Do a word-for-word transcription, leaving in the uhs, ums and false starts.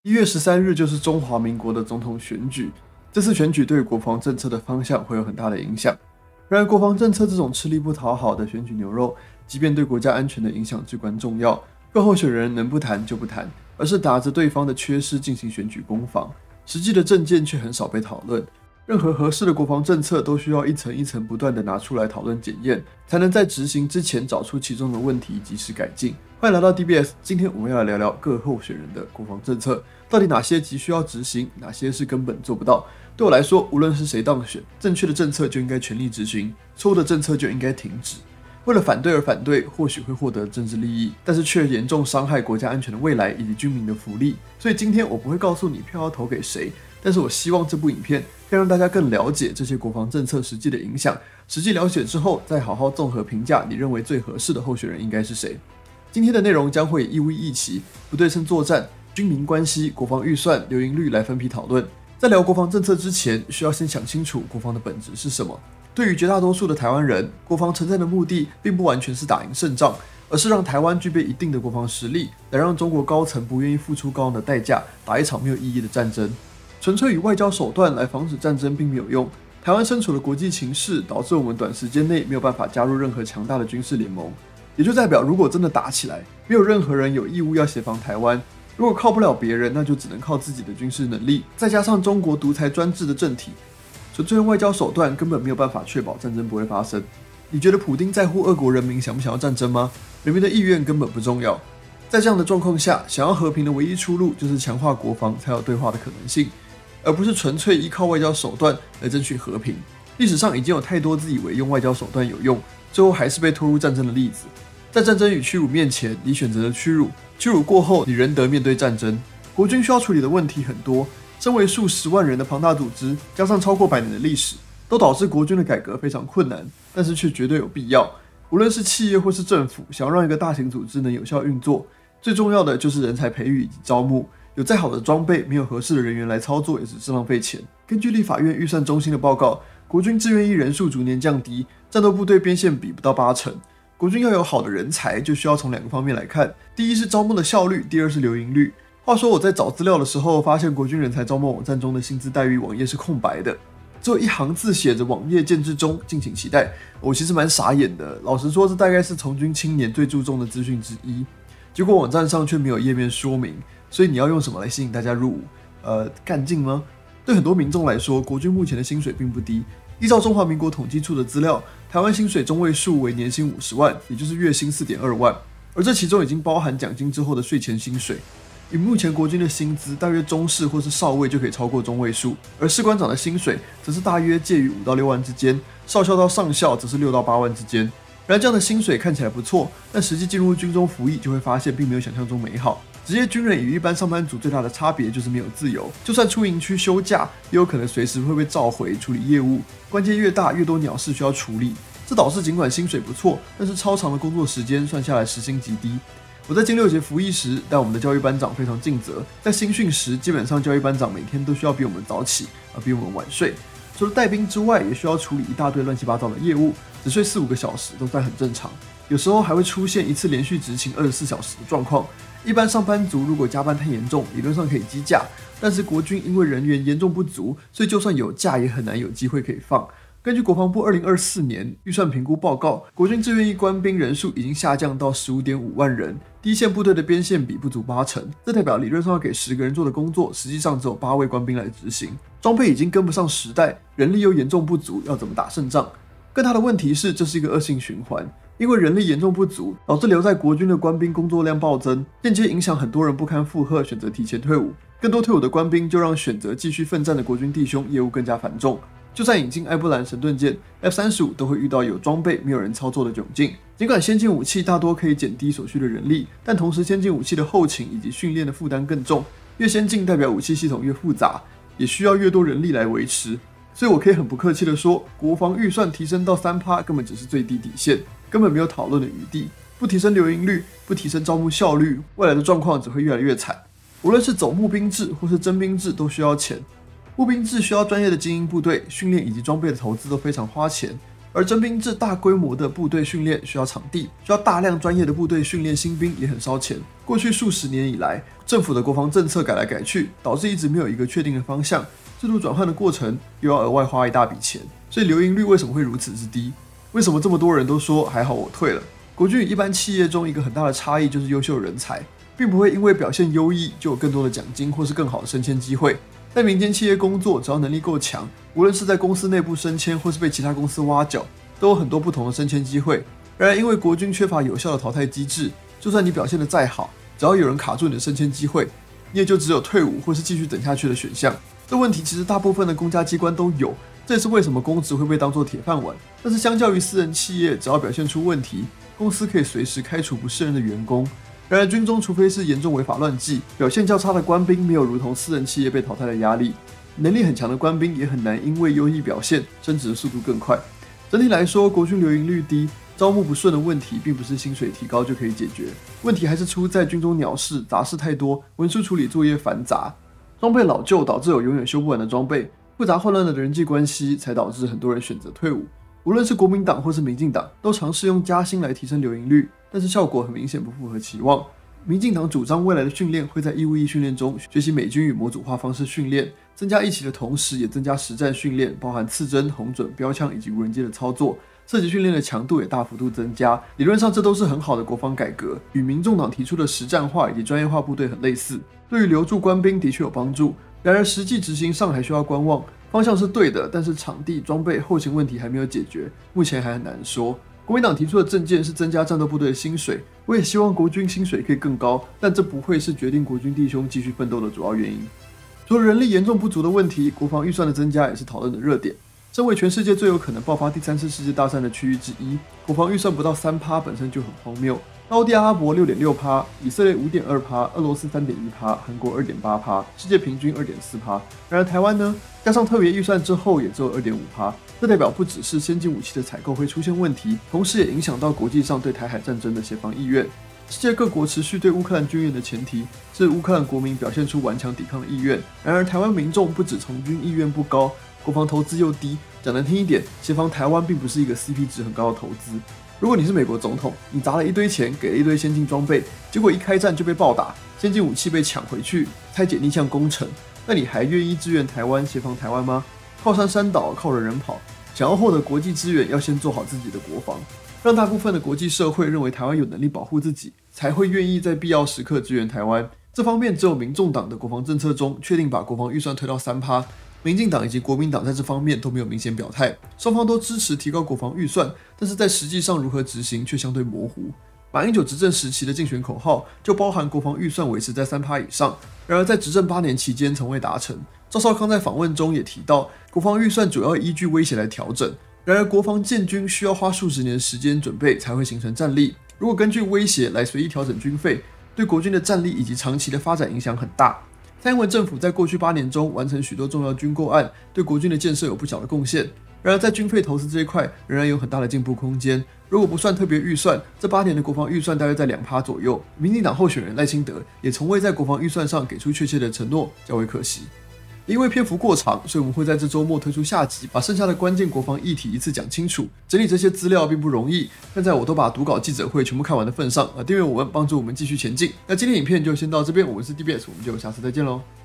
一月十三日就是中华民国的总统选举，这次选举对于国防政策的方向会有很大的影响。然而，国防政策这种吃力不讨好的选举牛肉，即便对国家安全的影响至关重要，各候选人能不谈就不谈，而是打着对方的缺失进行选举攻防，实际的政见却很少被讨论。任何合适的国防政策都需要一层一层不断的拿出来讨论检验，才能在执行之前找出其中的问题，及时改进。欢迎来到 D B S， 今天我们要来聊聊各候选人的国防政策，到底哪些急需要执行，哪些是根本做不到。对我来说，无论是谁当选，正确的政策就应该全力执行，错误的政策就应该停止。为了反对而反对，或许会获得政治利益，但是却严重伤害国家安全的未来以及军民的福利。所以今天我不会告诉你票要投给谁，但是我希望这部影片可以让大家更了解这些国防政策实际的影响，实际了解之后，再好好综合评价你认为最合适的候选人应该是谁。今天的内容将会以义务役期、不对称作战、军民关系、国防预算、流盈率来分批讨论。在聊国防政策之前，需要先想清楚国防的本质是什么。对于绝大多数的台湾人，国防存在的目的并不完全是打赢胜仗，而是让台湾具备一定的国防实力，来让中国高层不愿意付出高昂的代价打一场没有意义的战争。纯粹以外交手段来防止战争并没有用。台湾身处的国际情势导致我们短时间内没有办法加入任何强大的军事联盟，也就代表如果真的打起来，没有任何人有义务要协防台湾。如果靠不了别人，那就只能靠自己的军事能力，再加上中国独裁专制的政体，纯粹用外交手段根本没有办法确保战争不会发生。你觉得普丁在乎俄国人民想不想要战争吗？人民的意愿根本不重要。在这样的状况下，想要和平的唯一出路就是强化国防，才有对话的可能性，而不是纯粹依靠外交手段来争取和平。历史上已经有太多自以为用外交手段有用，最后还是被拖入战争的例子。在战争与屈辱面前，你选择了屈辱，屈辱过后，你仍得面对战争。国军需要处理的问题很多，身为数十万人的庞大组织，加上超过百年的历史，都导致国军的改革非常困难，但是却绝对有必要。无论是企业或是政府，想要让一个大型组织能有效运作，最重要的就是人才培育以及招募。有再好的装备，没有合适的人员来操作，也只是浪费钱。根据立法院预算中心的报告，国军志愿役人数逐年降低，战斗部队编线比不到八成。国军要有好的人才，就需要从两个方面来看：第一是招募的效率，第二是流盈率。话说我在找资料的时候，发现国军人才招募网站中的薪资待遇网页是空白的，只有一行字写着网页建制中，敬请期待。我其实蛮傻眼的，老实说，这大概是从军青年最注重的资讯之一。结果网站上却没有页面说明，所以你要用什么来吸引大家入伍？呃，干劲吗？对很多民众来说，国军目前的薪水并不低。依照中华民国统计处的资料，台湾薪水中位数为年薪五十万，也就是月薪 四点二万，而这其中已经包含奖金之后的税前薪水。以目前国军的薪资，大约中士或是少尉就可以超过中位数，而士官长的薪水则是大约介于五到六万之间，少校到上校则是六到八万之间。然而这样的薪水看起来不错，但实际进入军中服役就会发现并没有想象中美好。职业军人与一般上班族最大的差别就是没有自由，就算出营区休假，也有可能随时会被召回处理业务。关节越大，越多鸟事需要处理，这导致尽管薪水不错，但是超长的工作时间算下来时薪极低。我在金六节服役时，但我们的教育班长非常尽责，在新训时，基本上教育班长每天都需要比我们早起，而比我们晚睡。除了带兵之外，也需要处理一大堆乱七八糟的业务，只睡四五个小时都算很正常。有时候还会出现一次连续执勤二十四小时的状况。一般上班族如果加班太严重，理论上可以积假，但是国军因为人员严重不足，所以就算有假也很难有机会可以放。根据国防部二零二四年预算评估报告，国军志愿役官兵人数已经下降到 十五点五万人，第一线部队的编线比不足八成，这代表理论上要给十个人做的工作，实际上只有八位官兵来执行。装备已经跟不上时代，人力又严重不足，要怎么打胜仗？更大的问题是，这是一个恶性循环，因为人力严重不足，导致留在国军的官兵工作量暴增，间接影响很多人不堪负荷，选择提前退伍。更多退伍的官兵就让选择继续奋战的国军弟兄业务更加繁重。就算引进艾布兰神盾舰 F 三十五，都会遇到有装备没有人操作的窘境。尽管先进武器大多可以减低所需的人力，但同时先进武器的后勤以及训练的负担更重。越先进代表武器系统越复杂，也需要越多人力来维持。所以我可以很不客气的说，国防预算提升到 百分之三 根本只是最低底线，根本没有讨论的余地。不提升流盈率，不提升招募效率，未来的状况只会越来越惨。无论是走募兵制或是征兵制，都需要钱。募兵制需要专业的精英部队，训练以及装备的投资都非常花钱。 而征兵制大规模的部队训练需要场地，需要大量专业的部队训练新兵，也很烧钱。过去数十年以来，政府的国防政策改来改去，导致一直没有一个确定的方向，制度转换的过程又要额外花一大笔钱，所以留营率为什么会如此之低？为什么这么多人都说还好我退了？国军与一般企业中一个很大的差异就是优秀人才，并不会因为表现优异就有更多的奖金或是更好的升迁机会。在民间企业工作，只要能力够强，无论是在公司内部升迁，或是被其他公司挖角，都有很多不同的升迁机会。然而，因为国军缺乏有效的淘汰机制，就算你表现得再好，只要有人卡住你的升迁机会，你也就只有退伍或是继续等下去的选项。这问题其实大部分的公家机关都有，这也是为什么公职会被当作铁饭碗。但是相较于私人企业，只要表现出问题，公司可以随时开除不胜任的员工。然而，军中除非是严重违法乱纪，表现较差的官兵没有如同私人企业被淘汰的压力。能力很强的官兵也很难因为优异表现升职的速度更快。整体来说，国军留营率低、招募不顺的问题，并不是薪水提高就可以解决。问题还是出在军中鸟事、杂事太多，文书处理作业繁杂，装备老旧导致有永远修不完的装备，复杂混乱的人际关系，才导致很多人选择退伍。无论是国民党或是民进党，都尝试用加薪来提升留营率，但是效果很明显不符合期望。民进党主张未来的训练会在义务役训练中学习美军与模组化方式训练，增加役期的同时，也增加实战训练，包含刺针、红准、标枪以及无人机的操作。射击训练的强度也大幅度增加，理论上这都是很好的国防改革，与民众党提出的实战化以及专业化部队很类似，对于留住官兵的确有帮助。然而实际执行上还需要观望，方向是对的，但是场地、装备、后勤问题还没有解决，目前还很难说。国民党提出的政见是增加战斗部队的薪水，我也希望国军薪水可以更高，但这不会是决定国军弟兄继续奋斗的主要原因。除了人力严重不足的问题，国防预算的增加也是讨论的热点。身为全世界最有可能爆发第三次世界大战的区域之一，国防预算不到 百分之三 本身就很荒谬。沙地阿拉伯 百分之六点六， 以色列 百分之五点二， 俄罗斯 百分之三点一， 韩国 百分之二点八， 世界平均 百分之二点四。 然而台湾呢，加上特别预算之后也只有 百分之二点五， 这代表不只是先进武器的采购会出现问题，同时也影响到国际上对台海战争的协防意愿。世界各国持续对乌克兰军援的前提是乌克兰国民表现出顽强抵抗的意愿，然而台湾民众不止从军意愿不高，国防投资又低，讲难听一点，协防台湾并不是一个 C P 值很高的投资。如果你是美国总统，你砸了一堆钱，给了一堆先进装备，结果一开战就被暴打，先进武器被抢回去，拆解逆向工程，那你还愿意支援台湾、协防台湾吗？靠山山倒，靠人人跑。想要获得国际资源，要先做好自己的国防，让大部分的国际社会认为台湾有能力保护自己，才会愿意在必要时刻支援台湾。这方面只有民众党的国防政策中确定把国防预算推到 百分之三， 民进党以及国民党在这方面都没有明显表态，双方都支持提高国防预算，但是在实际上如何执行却相对模糊。马英九执政时期的竞选口号就包含国防预算维持在 百分之三 以上，然而在执政八年期间从未达成。赵少康在访问中也提到，国防预算主要依据威胁来调整，然而国防建军需要花数十年的时间准备才会形成战力，如果根据威胁来随意调整军费，对国军的战力以及长期的发展影响很大。蔡英文政府在过去八年中完成许多重要军购案，对国军的建设有不小的贡献。然而在军费投资这一块仍然有很大的进步空间。如果不算特别预算，这八年的国防预算大约在 百分之二 左右。民进党候选人赖清德也从未在国防预算上给出确切的承诺，较为可惜。因为篇幅过长，所以我们会在这周末推出下集，把剩下的关键国防议题一次讲清楚。整理这些资料并不容易，但在我都把读稿记者会全部看完的份上，啊，订阅我们帮助我们继续前进。那今天影片就先到这边，我们是 D B S， 我们就下次再见喽。